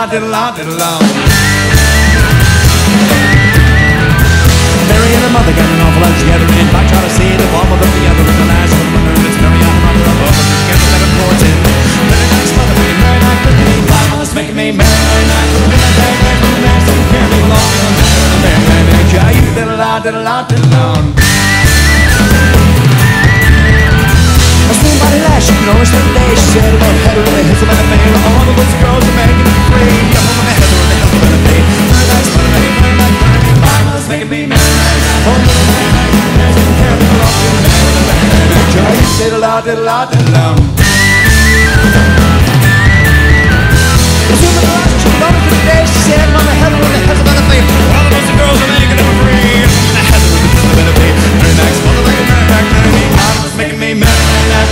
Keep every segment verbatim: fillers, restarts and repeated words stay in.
diddle-la, diddle-la, diddle-la. Mary and her mother get an awful lot together in back trying to see the one with the other in the last one. It's Mary and her mother up over to get eleven fourteen. Very nice mother, very very nice, but me, mama's making me merry, merry nice. Very very nice, very nice, and carry me along. Merry, merry, merry, merry, you diddle-la, diddle-la, diddle-la. I stood by the lash, you know, it's the day. She said about header and the hills of Alabama. All the boys and girls are making me free. I'm on the heather and the hills of Alabama. Very nice, very nice, very nice, very nice. Mama's making me merry, merry nice. Oh, little merry, merry, merry nice. And carry me along. Merry, merry, merry, merry, merry. Diddle-la, diddle-la, diddle-la. I stood by the lash, you know, it's the day. She said about the heather and the hills of Alabama. All the boys and girls are making me free. I'm on the heather and the hills of Alabama. Very nice, mother, very, very, very, very. Mama's making me merry, merry nice.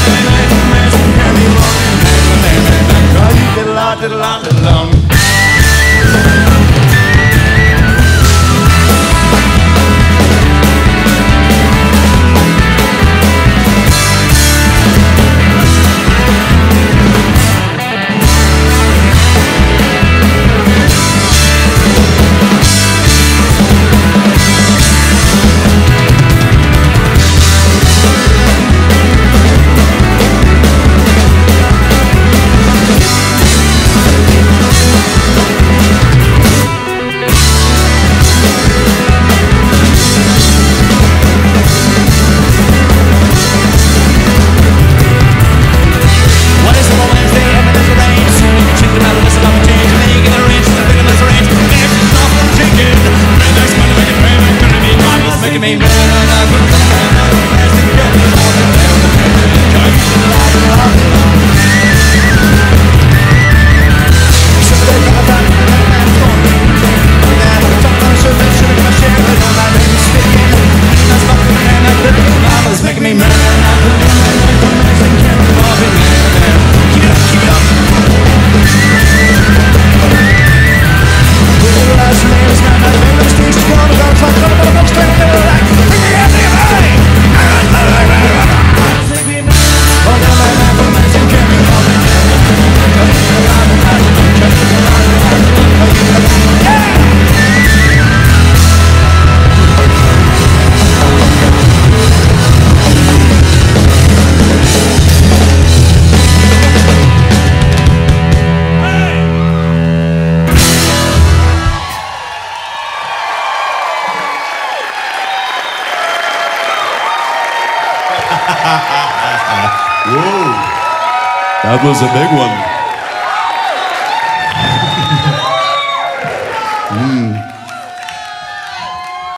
Diddle-la, diddle-la, diddle-la. Whoa, that was a big one. mm.